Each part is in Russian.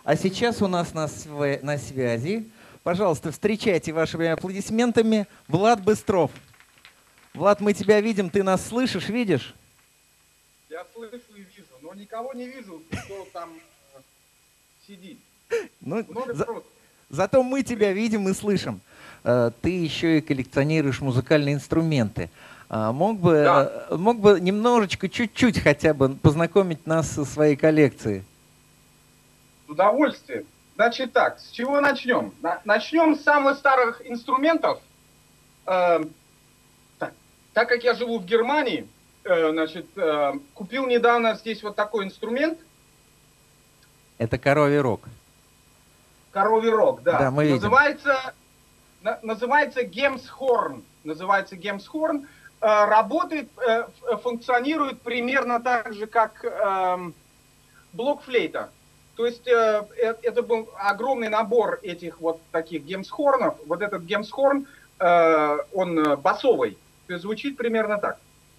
А сейчас у нас на связи, пожалуйста, встречайте вашими аплодисментами Влад Быстров. Влад, мы тебя видим, ты нас слышишь, видишь? Я слышу и вижу, но никого не вижу, кто там сидит. Ну, зато мы тебя видим и слышим. Ты еще и коллекционируешь музыкальные инструменты. Мог бы немножечко, чуть-чуть хотя бы познакомить нас со своей коллекцией? С удовольствием. Значит так, с чего начнем? Начнем с самых старых инструментов. Так как я живу в Германии, значит, купил недавно здесь вот такой инструмент. Это коровий рог. Коровий рог, да. Да, мы видим. Называется Гемсхорн. Называется Гемсхорн. Работает, функционирует примерно так же, как блокфлейта. То есть это был огромный набор этих вот таких гемсхорнов. Вот этот гемсхорн, он басовый. То есть звучит примерно так.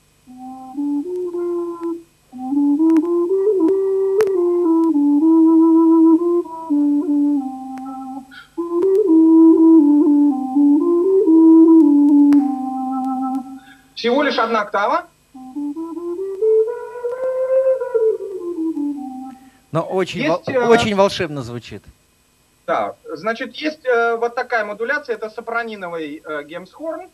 Всего лишь одна октава. Но очень волшебно звучит. Да, значит, есть вот такая модуляция, это сопраниновый гемсхорн.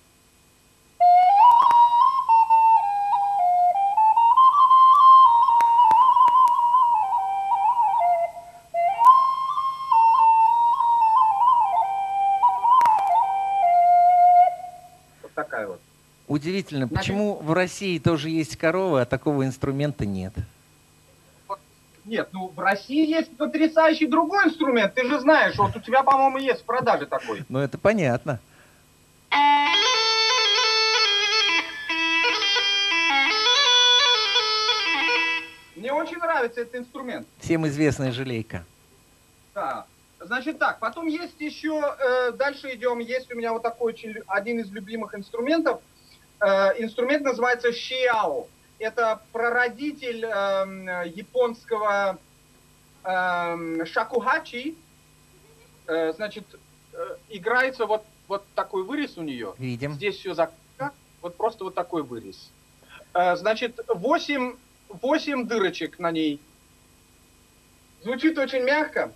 Вот такая вот. Удивительно, почему в России тоже есть коровы, а такого инструмента нет? Нет, ну в России есть потрясающий другой инструмент. Ты же знаешь, вот у тебя, по-моему, есть в продаже такой. Ну это понятно. Мне очень нравится этот инструмент. Всем известная желейка. Да. Значит так, потом есть еще, дальше идем, есть у меня вот такой один из любимых инструментов. Инструмент называется шиао. Это прародитель японского шакухачи. Значит, играется вот такой вырез у нее. Видим. Здесь все закрыто. Вот просто вот такой вырез. Значит, 8 дырочек на ней. Звучит очень мягко.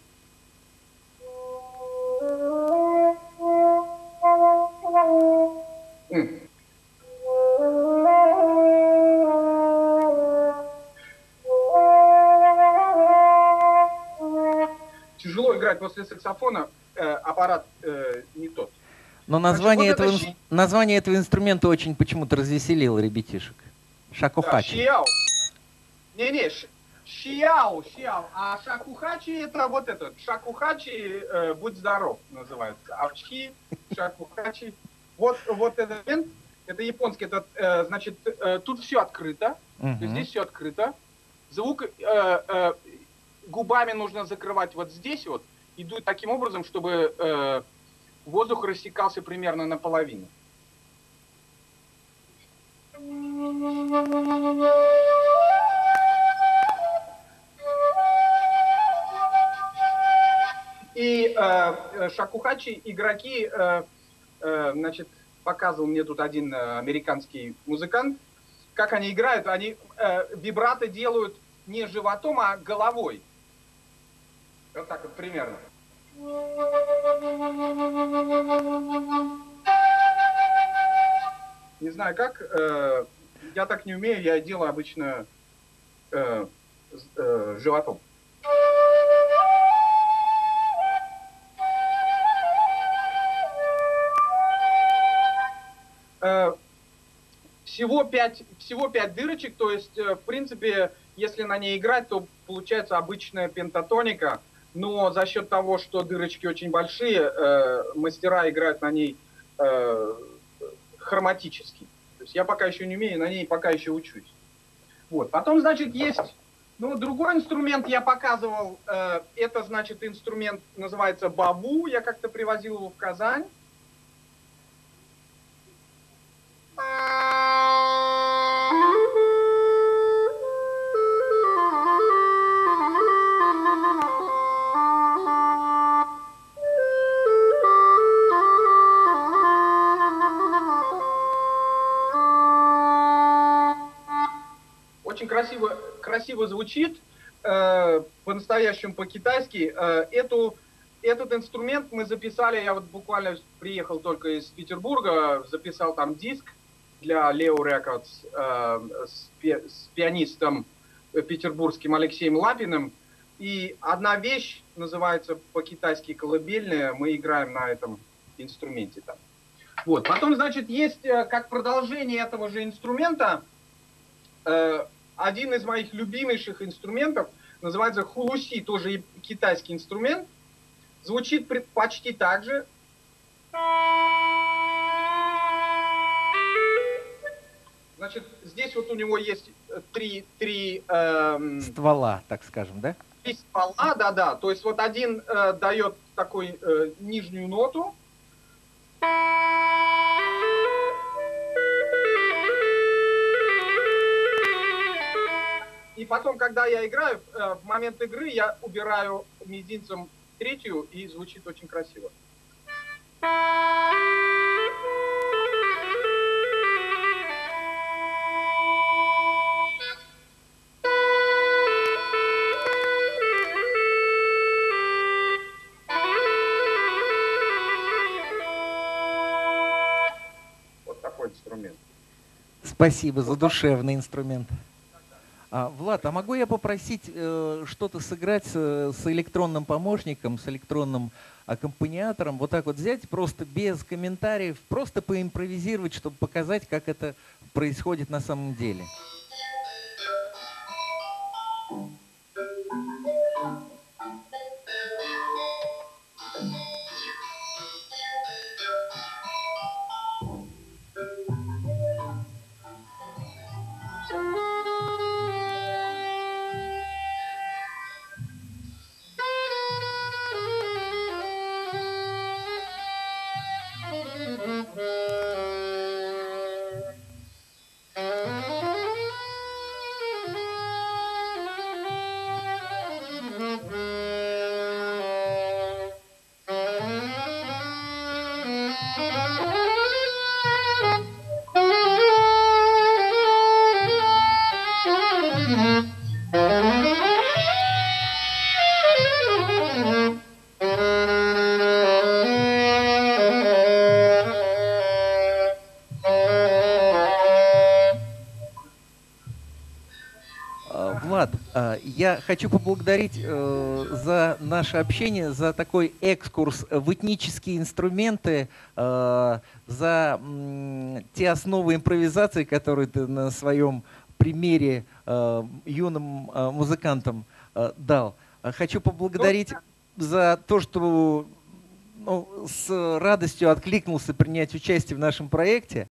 Тяжело играть после саксофона, аппарат не тот. Но название этого инструмента очень почему-то развеселило ребятишек. Шакухачи. Да, шиао. Не, шиао. А шакухачи это вот этот. Шакухачи, будь здоров, называется. А шакухачи. Вот этот момент, это японский, значит, тут все открыто. Здесь все открыто. Звук губами нужно закрывать вот здесь вот. И дует таким образом, чтобы воздух рассекался примерно наполовину. И шакухачи, игроки, значит, показывал мне тут один американский музыкант, как они играют. Они вибрато делают не животом, а головой. Вот так вот примерно. Не знаю как, я так не умею, я делаю обычно животом. Всего 5 дырочек, то есть, в принципе, если на ней играть, то получается обычная пентатоника, но за счет того, что дырочки очень большие, мастера играют на ней хроматически. То есть я пока еще не умею, на ней пока еще учусь. Вот. Потом, значит, есть, ну, другой инструмент я показывал, это, значит, инструмент называется баву, я как-то привозил его в Казань. красиво звучит, по-настоящему по-китайски. Этот инструмент мы записали, я вот буквально приехал только из Петербурга, записал там диск для Leo Records с пианистом петербургским Алексеем Лапиным. И одна вещь называется по-китайски колыбельная, мы играем на этом инструменте там. Вот. Потом, значит, есть как продолжение этого же инструмента один из моих любимейших инструментов, называется хулуси, тоже китайский инструмент. Звучит почти так же. Значит, здесь вот у него есть три ствола, так скажем, да? Три ствола, да-да. То есть вот один дает такой нижнюю ноту. И потом, когда я играю, в момент игры я убираю мизинцем третью, и звучит очень красиво. Вот такой инструмент. Спасибо за душевный инструмент. Влад, а могу я попросить что-то сыграть с электронным помощником, с электронным аккомпаниатором, вот так вот взять, просто без комментариев, просто поимпровизировать, чтобы показать, как это происходит на самом деле? Влад, я хочу поблагодарить за наше общение, за такой экскурс в этнические инструменты, за те основы импровизации, которые ты на своем примере юным музыкантам дал. Хочу поблагодарить за то, что с радостью откликнулся принять участие в нашем проекте.